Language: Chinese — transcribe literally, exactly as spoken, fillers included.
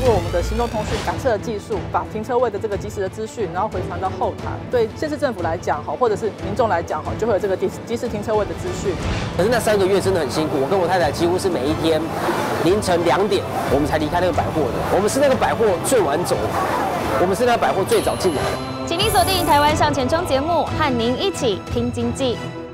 过我们的行动通讯感测的技术，把停车位的这个即时的资讯，然后回传到后台。对县市政府来讲，哈，或者是民众来讲，哈，就会有这个即即时停车位的资讯。 可是那三个月真的很辛苦，我跟我太太几乎是每一天凌晨两点我们才离开那个百货的。我们是那个百货最晚走的，我们是那个百货最早进来的。 请您锁定《台湾向前冲》节目，和您一起拼经济。